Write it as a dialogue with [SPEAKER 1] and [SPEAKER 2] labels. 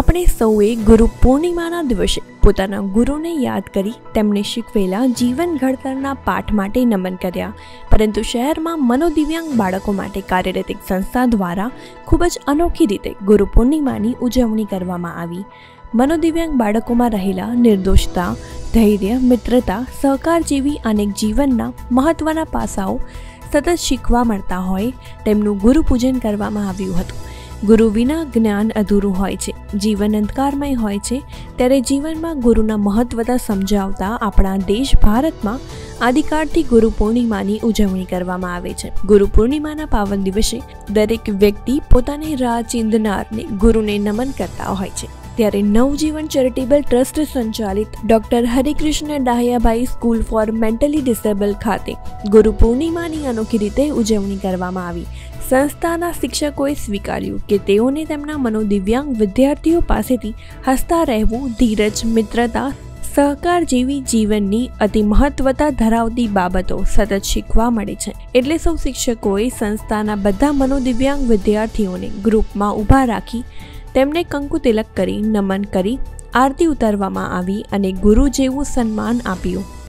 [SPEAKER 1] આપણે સૌએ ગુરુ પૂર્ણિમાના દિવસે પોતાના ગુરુને યાદ કરી તેમને શીખવેલા જીવન ઘડતરના પાઠ માટે નમન કર્યા। પરંતુ શહેરમાં મનોદિવ્યાંગ બાળકો માટે કાર્યરત એક સંસ્થા દ્વારા ખૂબ જ અનોખી રીતે ગુરુ પૂર્ણિમાની ઉજવણી કરવામાં આવી। મનોદિવ્યાંગ બાળકોમાં રહેલા નિર્દોષતા, ધૈર્ય, મિત્રતા, સહકાર જેવી અનેક જીવનના મહત્વના પાસાઓ સતત શીખવા મળતા હોય તેમનું ગુરુ પૂજન કરવામાં આવ્યું હતું। गुरु विना ज्ञान अधूरू होय छे, जीवन अंधकारमय होय छे, त्यारे जीवन में गुरुना महत्वता समजावता अपना देश भारत में आदिकाळथी गुरु पूर्णिमानी उजवणी करवामां आवे छे। गुरु पूर्णिमाना पावन दिवसे दरेक व्यक्ति पोताने राह चींधनारने गुरुने नमन करता होय छे। त्यारे नवजीवन चेरिटेबल ट्रस्ट संचालित doctor Harikrishna Dahyabhai school for mentally disabled खाते गुरु पूर्णिमानी अनोखी रीते उजवणी करवामां आवी। संस्थाना शिक्षकोए स्वीकार्યું કે તેઓને તેમના મનોદિવ્યાંગ વિદ્યાર્થીઓ પાસેથી હસતા રહેવું, ધીરજ, મિત્રતા, સહકાર જેવી જીવનની અતિ મહત્વતા ધરાવતી બાબતો સતત શીખવા મળે છે। એટલે સૌ શિક્ષકોએ સંસ્થાના બધા મનોદિવ્યાંગ વિદ્યાર્થીઓને ગ્રુપમાં ઊભા રાખી તેમને કંકુ તિલક કરી નમન કરી આરતી ઉતારવામાં આવી અને ગુરુ જેવું સન્માન આપ્યું।